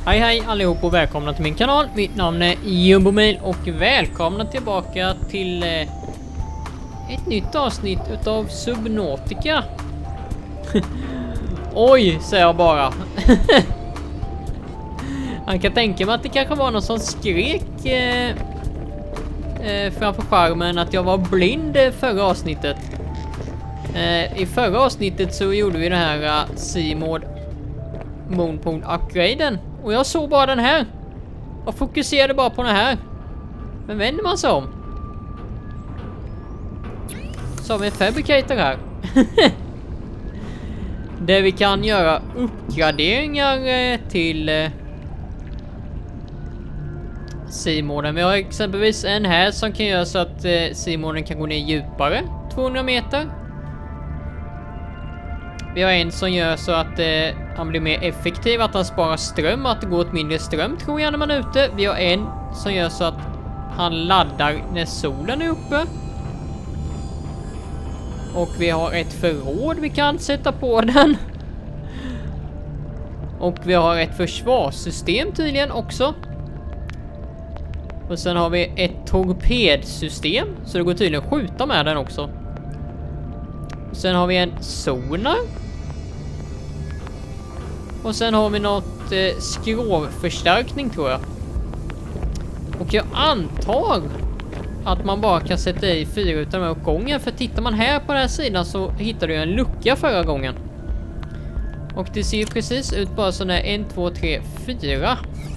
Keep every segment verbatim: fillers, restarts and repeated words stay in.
Hej hej allihop och välkomna till min kanal. Mitt namn är Jumbomail och välkomna tillbaka till eh, ett nytt avsnitt utav Subnautica. Oj, säger jag bara. Han kan tänka mig att det kanske var någon som skrek eh, eh, framför skärmen att jag var blind förra avsnittet. Eh, I förra avsnittet så gjorde vi det här uh, C-mod Moonpool upgraden. Och jag såg bara den här. Och fokuserade bara på den här. Men vänder man sig om så har vi en fabricator här. Där vi kan göra uppgraderingar eh, till eh, C-moden. Vi har exempelvis en här som kan göra så att eh, C-moden kan gå ner djupare, tvåhundra meter. Vi har en som gör så att eh, han blir mer effektiv, att han sparar ström, att det går åt mindre ström tror jag när man är ute. Vi har en som gör så att han laddar när solen är uppe. Och vi har ett förråd vi kan sätta på den. Och vi har ett försvarssystem tydligen också. Och sen har vi ett torpedsystem, så det går tydligen att skjuta med den också. Sen har vi en sonar. Och sen har vi något eh, skrovförstärkning tror jag. Och jag antar att man bara kan sätta i fyra utav de här åt gången. För tittar man här på den här sidan så hittar du en lucka förra gången. Och det ser ju precis ut bara sån här en, två, tre, fyra.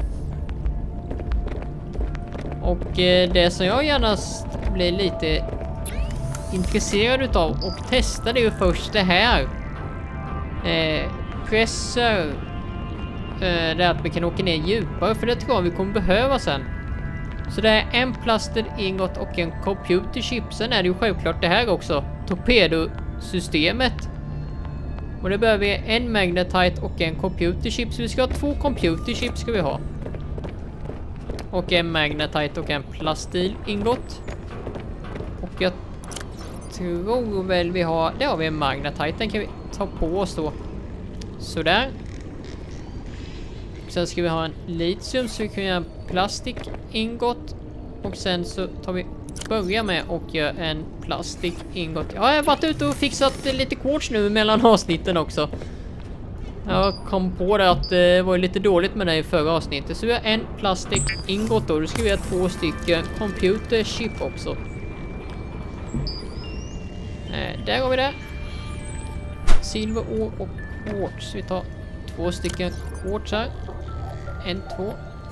Och eh, det som jag gärna blir lite intresserad utav och testa det är ju först det här. Eh, pressor. Eh, det är att vi kan åka ner djupare, för det tror jag vi kommer behöva sen. Så det är en plaster ingot och en computer chip. Sen är det ju självklart det här också. Torpedosystemet. Och det behöver vi en magnetite och en computer chip. Så vi ska ha två computer chips ska vi ha. Och en magnetite och en plastil ingot. Och jag tror väl vi har... Det har vi en magnetite. Den kan vi ta på oss då. Sådär. Sen ska vi ha en litium så vi kan göra en plastik ingot. Och sen så tar vi börja med och göra en plastik ingot. Ja, jag har varit ute och fixat lite quartz nu mellan avsnitten också. Jag kom på det att det var lite dåligt med det i förra avsnittet. Så vi har en plastik ingot då. Då ska vi ha två stycken computer chip också. Eh, där har vi det. Silver, ore och quartz. Vi tar två stycken quartz här. En, två.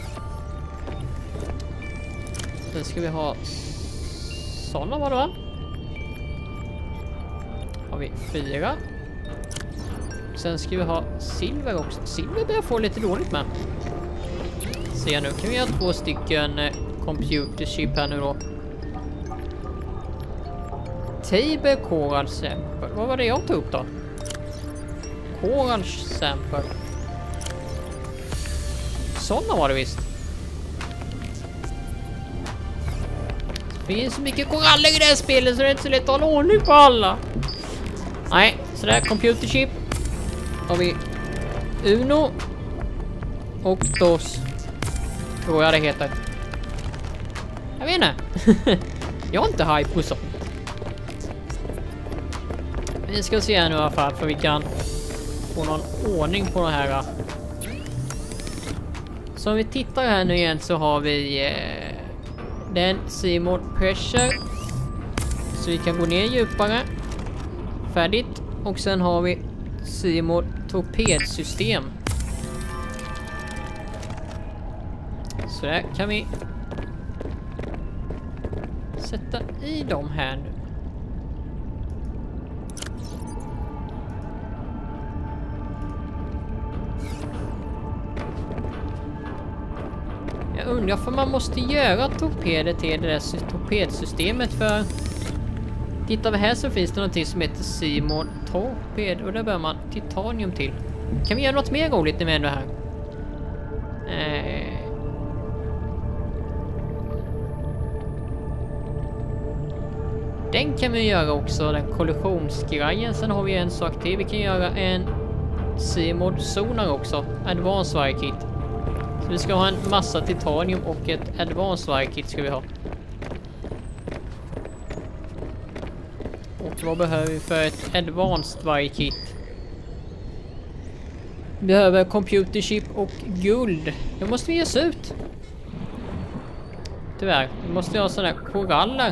Sen ska vi ha sådana, var det va? Har vi fyra. Sen ska vi ha silver också. Silver börjar få lite dåligt med. Se nu kan vi ha två stycken eh, computer chip här nu då. Table coral sample. Vad var det jag tog upp då? Coral sample. Sådana var det visst. Det finns så mycket koraller i det här spelet så det är inte så lätt att hålla ordning på alla. Nej, så där computer chip. Har vi Uno och Dos. Tror jag det heter. Jag vet inte. Jag är inte hype på sånt. Vi ska se här nu i alla fall för vi kan få någon ordning på det här. Så om vi tittar här nu igen så har vi eh, den C-mod pressure. Så vi kan gå ner djupare. Färdigt. Och sen har vi C-mod torpedsystem. Så där kan vi sätta i dem här nu. Jag undrar för man måste göra torpeder till det där torpedsystemet för... Tittar vi här så finns det någonting som heter C-mod torped och där behöver man titanium till. Kan vi göra något mer roligt när vi ändå här? Eh... Den kan vi göra också, den kollisionsgrejen. Sen har vi en sak till. Vi kan göra en C-mod sonar också. Advanced Wire Kit. Så vi ska ha en massa titanium och ett advanced wire kit ska vi ha. Och vad behöver vi för ett advanced wire kit? Vi behöver computer chip och guld. Det måste vi ge oss ut. Tyvärr, vi måste ha sådana koraller.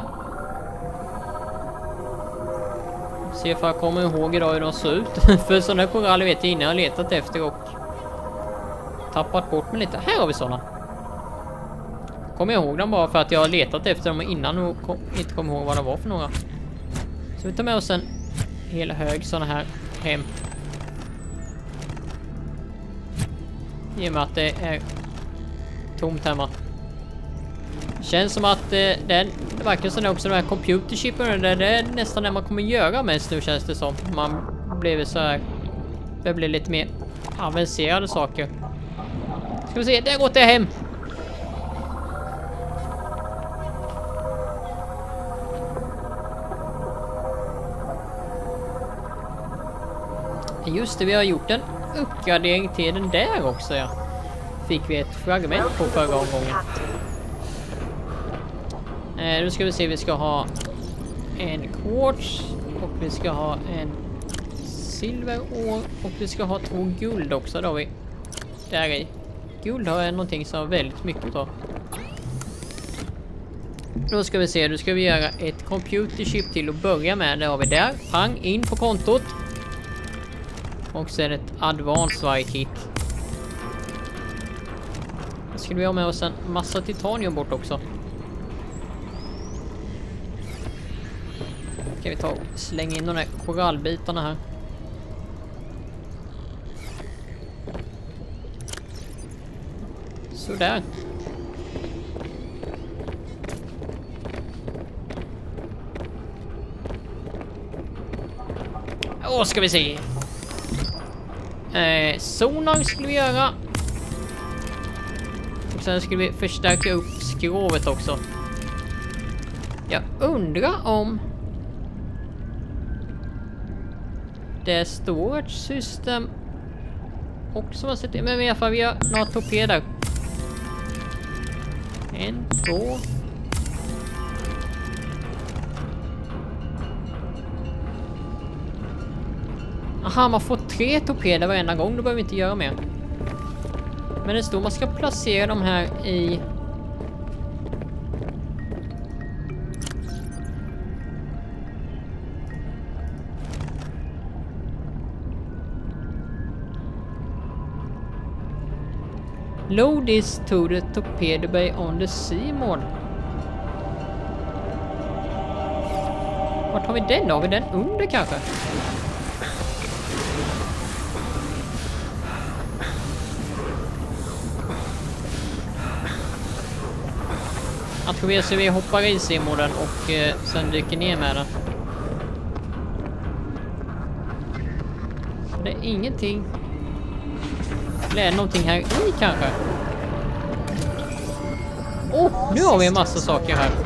Se if jag kommer ihåg idag hur de ser ut. För sådana koraller vet jag innan jag har letat efter och tappat bort mig lite. Här har vi sådana. Kommer jag ihåg dem bara för att jag har letat efter dem innan och kom, inte kommer ihåg vad det var för några. Så vi tar med oss en hel hög sådana här hem. I och med att det är tomt hemma. Känns som att eh, det verkar som också de här computerchippen, det, det är nästan det man kommer göra mest nu, känns det som. Man blir så här, det blir lite mer avancerade saker. Ska vi se, där går det hem. Just det, vi har gjort en uppgradering till den där också, ja. Fick vi ett fragment på förra omgången. Eh, nu ska vi se, vi ska ha en quartz och vi ska ha en silverår och vi ska ha två guld också då vi där i. Guld har jag någonting som har väldigt mycket av. Då ska vi se, då ska vi göra ett computer chip till att börja med. Det har vi där. Pang, in på kontot. Och sen ett advanced wire kit. Då ska vi ha med oss en massa titanium bort också. Ska vi ta och slänga in de där korallbitarna här. Så där. Åh, ska vi se. Eh, sonar skulle vi göra. Och sen skulle vi förstärka upp skrovet också. Jag undrar om det storage system också har sett det. Men i alla fall vi har några torpeder. En, två. Aha, man får tre torpeder varenda gång. Då behöver vi inte göra mer. Men det står man ska placera de här i... Load this to the torpedo bay on the sea mode. Vart har vi den då? Har vi den under kanske? Jag tror vi så vi hoppar i sea-moden och eh, sen dyker ner med den. Det är ingenting. Det är någonting här i kanske. Åh, oh, nu har vi en massa saker här.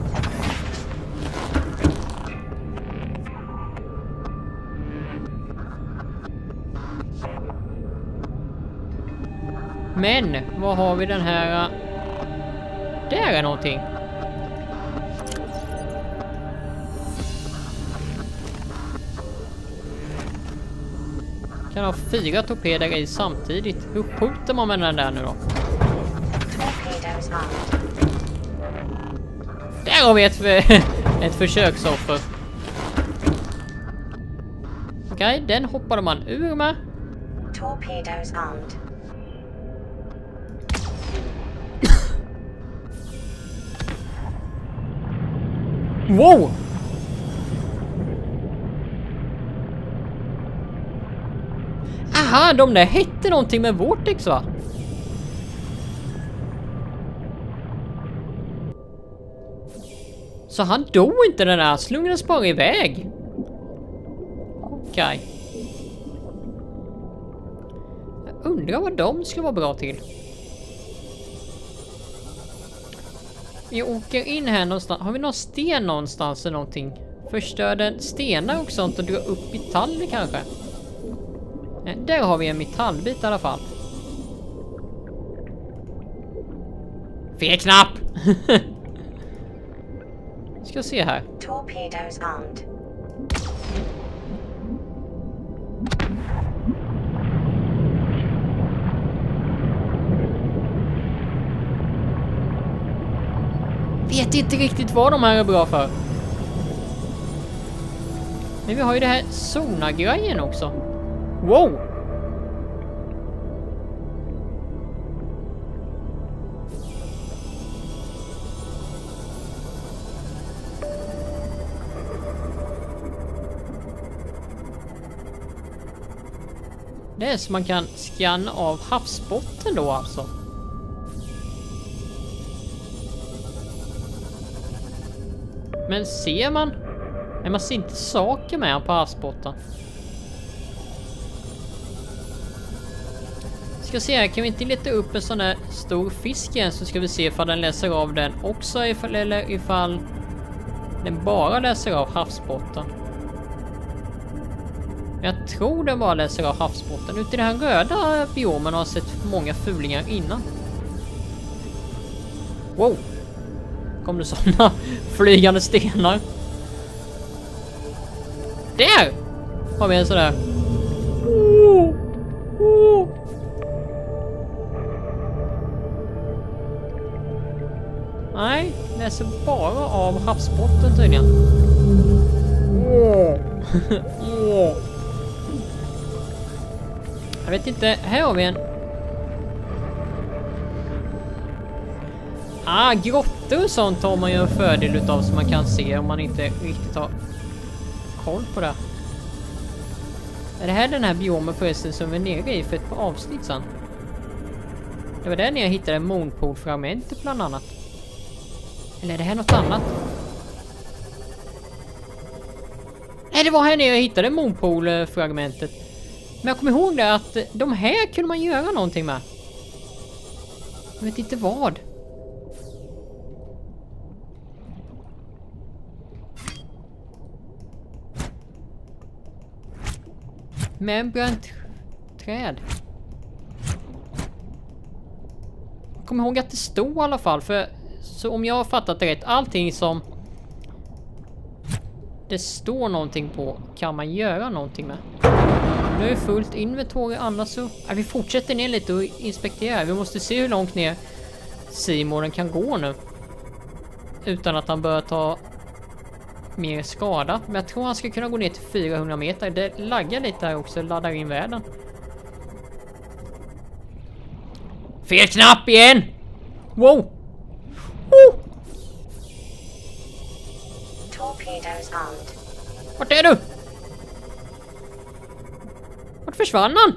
Men, vad har vi den här? Där är någonting. Kan ha fyra torpeder i samtidigt. Hur skjuter man med den där nu då? Där har vi ett, ett försöksoffer. Okej, okay, den hoppade man ur med. Torpedoes armed. Wow! Aha, de där hette någonting med Vortex, va? Så han dog inte, den där slungades bara iväg. Okej. Okay. Jag undrar vad de ska vara bra till. Vi åker in här någonstans. Har vi någon sten någonstans eller någonting? Förstör den stenar och sånt och dra upp metaller kanske? Där har vi en metallbit i alla fall. Fel knapp! Ska se här. Torpedoes armed. Vet inte riktigt vad de här är bra för. Men vi har ju det här Sona-grejen också. Wow! Det är så man kan scanna av havsbotten då alltså. Men ser man? Nej, man ser inte saker med på havsbotten. Ska se här, kan vi inte leta upp en sån här stor fisk igen, så ska vi se ifall den läser av den också, ifall, eller ifall den bara läser av havsbotten. Jag tror den bara läser av havsbotten. Ute i den här röda biomen har jag sett många fulingar innan. Wow! Kom det sådana flygande stenar. Där! Har vi en sådär. Oh, oh. Nej, läser bara av havsbotten tydligen. Oh. Oh. Jag vet inte, här har vi en. Ah, grottor och sånt har man ju en fördel utav, som man kan se om man inte riktigt har koll på det. Är det här den här biomen förresten som vi är nere i för ett par avsnitt sedan? Det var där när jag hittade Moonpool-fragmentet bland annat. Eller är det här något annat? Nej, det var här när jag hittade Moonpool-fragmentet. Men jag kommer ihåg det att de här kunde man göra någonting med. Jag vet inte vad. Med bränt träd. Jag kommer ihåg att det stod i alla fall. För så om jag har fattat det rätt, allting som det står någonting på kan man göra någonting med. Nu är det fullt inventory, annars så... Ja, vi fortsätter ner lite och inspekterar. Vi måste se hur långt ner Seymour kan gå nu. Utan att han bör ta mer skada. Men jag tror han ska kunna gå ner till fyrahundra meter. Det laggar lite här också, laddar in världen. Fel knapp igen! Wow! Oh! Torpedoes armed. Vart är du? Vart försvann han?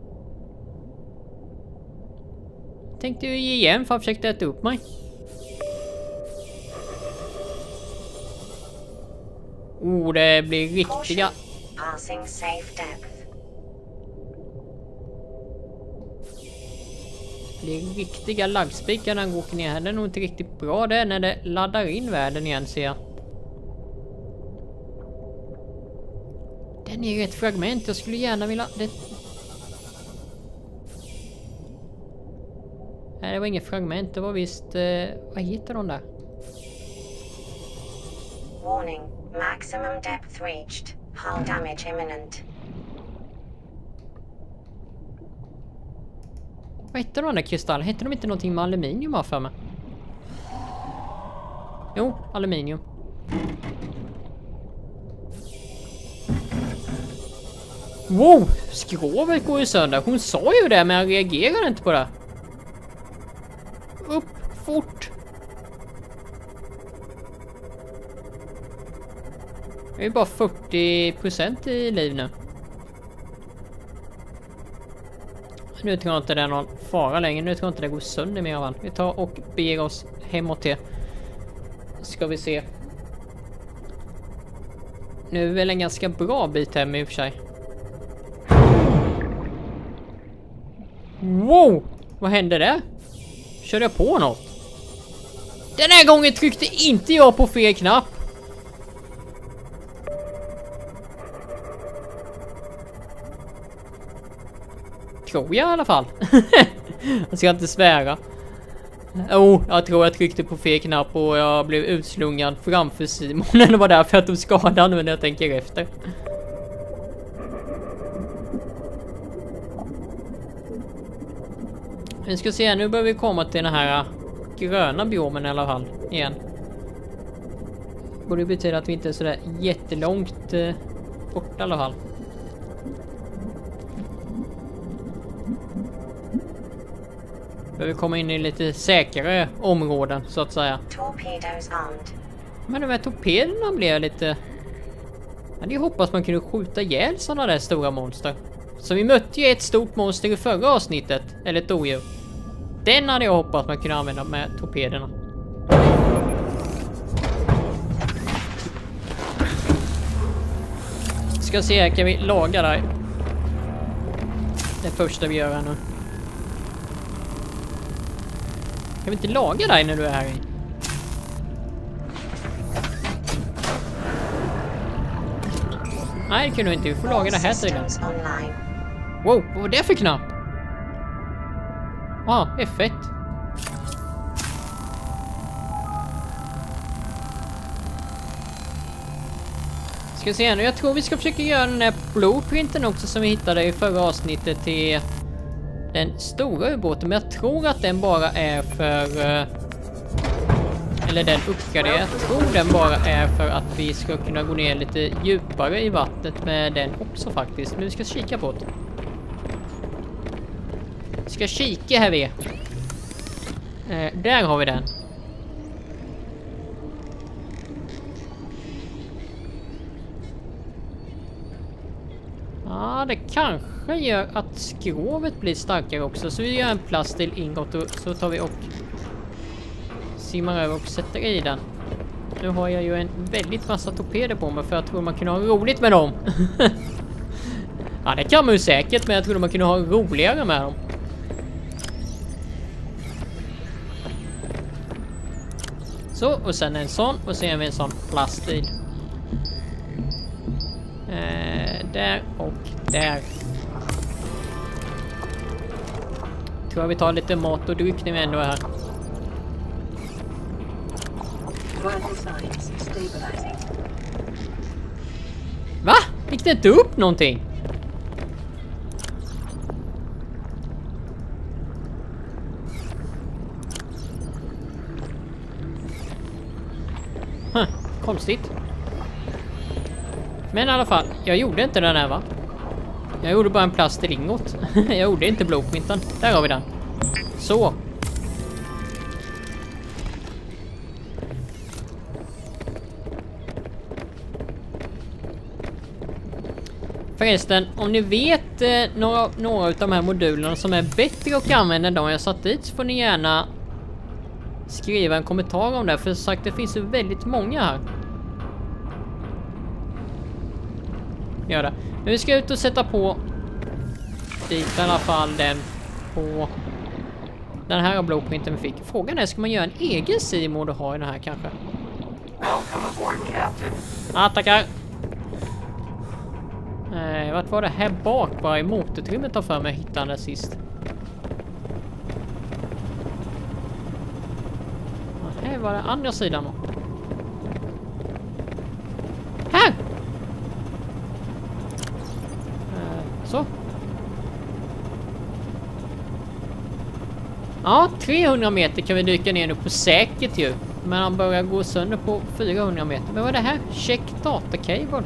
Tänkte ju ge igen för att försökte äta upp mig. Oh, det blir riktiga... Passing safe depth. Det blir riktiga laggspikar när han går ner här. Det är nog inte riktigt bra det när det laddar in världen igen, ser jag. Den är ett fragment. Jag skulle gärna vilja... Det... Nej, det var inget fragment. Det var visst... Eh... Vad hittar de där? Warning. Maximum depth reached. Hull damage imminent. Vad heter de där kristallerna? Heter de inte någonting med aluminium, har för mig? Jo, aluminium. Wow! Skrovet går ju sönder. Hon sa ju det, men jag reagerar inte på det. Upp, fort! Jag är bara fyrtio procent i liv nu. Nu tror jag inte det är någon fara längre. Nu tror jag inte det går sönder mer av allt. Vi tar och ber oss hemåt till. Ska vi se. Nu är väl en ganska bra bit hem i och för sig. Wow! Vad hände där? Körde jag på något? Den här gången tryckte inte jag på fel knapp. Tror jag i alla fall. Jag ska inte svära. Oh, jag tror jag tryckte på fel knapp och jag blev utslungad framför Simon. Det var därför jag tog skadan nu när jag tänker efter. Vi ska se, nu börjar vi komma till den här gröna biomen i alla fall, igen. Och det betyder att vi inte är sådär jättelångt eh, bort i alla fall. Behöver komma in i lite säkrare områden, så att säga. Men de här torpederna blev lite... Jag hade ju hoppats man kunde skjuta ihjäl sådana där stora monster. Så vi mötte ju ett stort monster i förra avsnittet, eller ett odjur. Den hade jag hoppats man kunde använda med torpederna. Ska se här, kan vi laga där? Det första vi gör här nu. Kan vi inte laga dig när du är här i? Nej, det kan du inte. Vi får laga det här tydligen. Wow, vad var det för knapp? Ah, F ett. Ska se nu, jag tror vi ska försöka göra den här blueprinten också som vi hittade i förra avsnittet till den stora ubåten. Men jag tror att den bara är för... Eller den uppgraderade. Jag tror den bara är för att vi ska kunna gå ner lite djupare i vattnet med den också faktiskt. Men vi ska kika på det. Vi ska kika här vi. Eh, där har vi den. Ja, det kanske gör att skrovet blir starkare också. Så vi gör en plast till ingot och så tar vi och simmar över och sätter i den. Nu har jag ju en väldigt massa torpeder på mig för jag tror man kunde ha roligt med dem. Ja, det kan man ju säkert, men jag tror man kunde ha roligare med dem. Så, och sen en sån och sen en sån plastil. Eh, där och där. Tror jag vi tar lite mat och dryck när vi ändå är här. Va? Gick det inte upp någonting? Huh, konstigt. Men i alla fall, jag gjorde inte den här va? Jag gjorde bara en plastilingot. Jag gjorde inte blueprinten. Där har vi den. Så. Förresten, om ni vet eh, några, några av de här modulerna som är bättre att använda än de jag satt dit, så får ni gärna skriva en kommentar om det. För som sagt, det finns ju väldigt många här. Gör det. Men vi ska ut och sätta på dit i alla fall den på den här blueprinten vi fick. Frågan är, ska man göra en egen C-mod och ha i den här kanske? Ah, tackar. Eh, vart var det här bak? Bara i motorutrymmet tar för mig att hitta den sist. Ah, här var det andra sidan. Här! Eh, så. Ja, trehundra meter kan vi dyka ner nu på säkert ju. Men han börjar gå sönder på fyrahundra meter. Men vad är det här? Check data cable.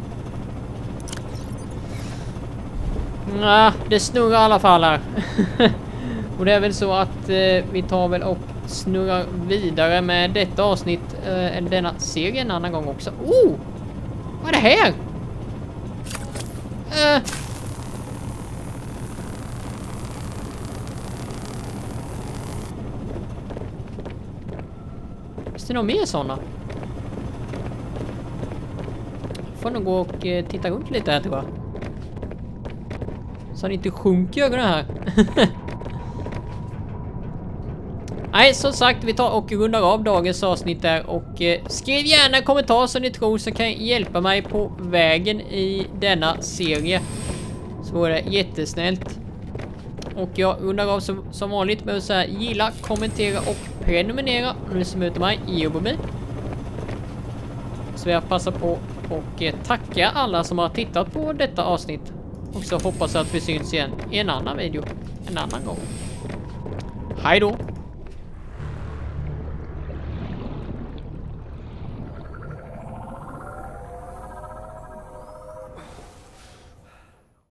Nej, det snurrar i alla fall här. Och det är väl så att eh, vi tar väl och snurrar vidare med detta avsnitt, eh, eller denna serie en annan gång också. Oh! Vad är det här? Eh. Finns det några mer sådana? Får nog gå och eh, titta runt lite här tror jag. Så han inte sjunker ögonen här. Nej, som sagt, vi tar och rundar av dagens avsnitt där. Och eh, skriv gärna en kommentar som ni tror som kan hjälpa mig på vägen i denna serie. Så vore det jättesnällt. Och jag rundar av som, som vanligt med att säga gilla, kommentera och prenumerera om ni som möter mig i Eurobil. Så jag passar på och eh, tacka alla som har tittat på detta avsnitt. Och så hoppas jag att vi syns igen i en annan video en annan gång. Hej då!